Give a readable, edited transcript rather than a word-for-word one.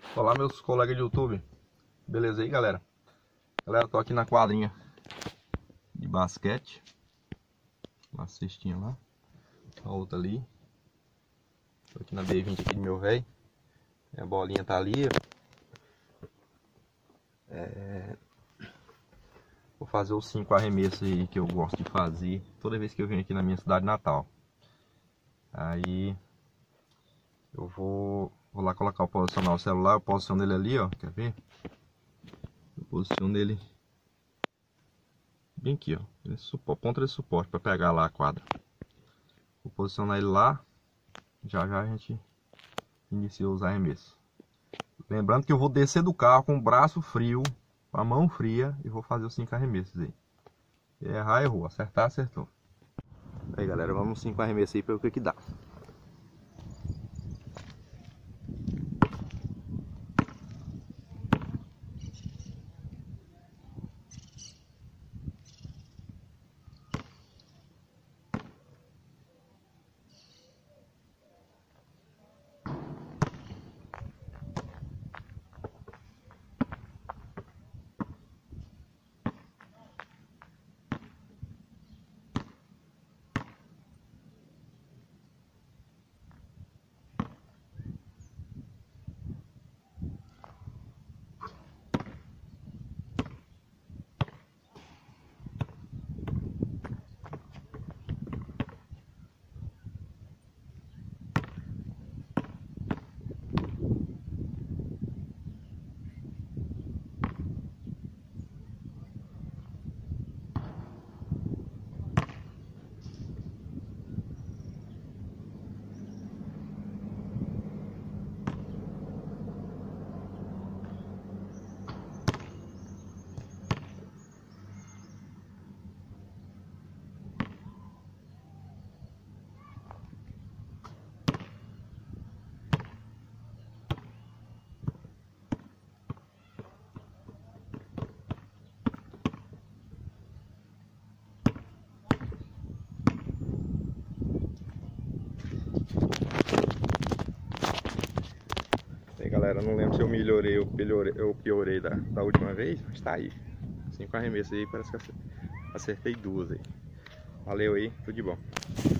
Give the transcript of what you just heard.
Olá, meus colegas de YouTube, beleza aí, galera? Galera, tô aqui na quadrinha de basquete, uma cestinha lá, a outra ali. Tô aqui na B20 aqui do meu velho, a bolinha tá ali. Vou fazer os 5 arremessos aí que eu gosto de fazer toda vez que eu venho aqui na minha cidade natal. Aí eu vou lá colocar o posicionar o celular, eu posiciono ele ali, ó, quer ver? Eu posiciono ele bem aqui, ó, ponta de suporte para pegar lá a quadra. Vou posicionar ele lá, já a gente inicia os arremessos. Lembrando que eu vou descer do carro com o braço frio, com a mão fria, e vou fazer os 5 arremessos aí. Errar, errou, acertar, acertou. Aí, galera, vamos 5 arremessos aí para ver o que dá. Aí, galera, não lembro se eu melhorei ou piorei da última vez, mas tá aí. 5 arremessos aí, parece que acertei 2 aí. Valeu aí, tudo de bom.